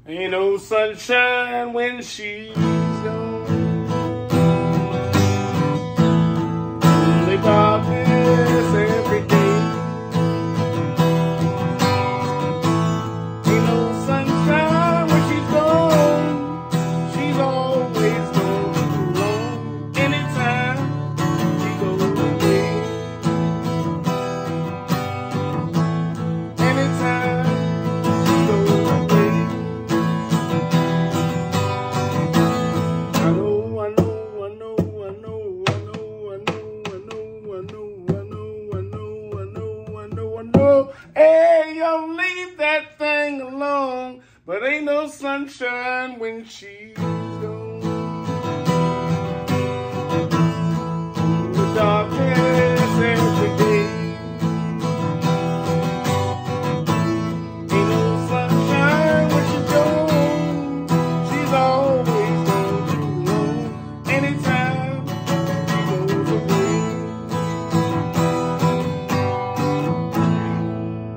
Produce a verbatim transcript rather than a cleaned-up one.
Ain't no sunshine when she's gone. Only darkness every day. Ain't no sunshine when she's gone. She's always gone alone. Anytime she goes away. Anytime she goes away. I know, I know, I know, I know, I know, I know, I know, I know, I know, I know, I know, I know, I know. Hey, yo, leave that thing alone. But ain't no sunshine when she's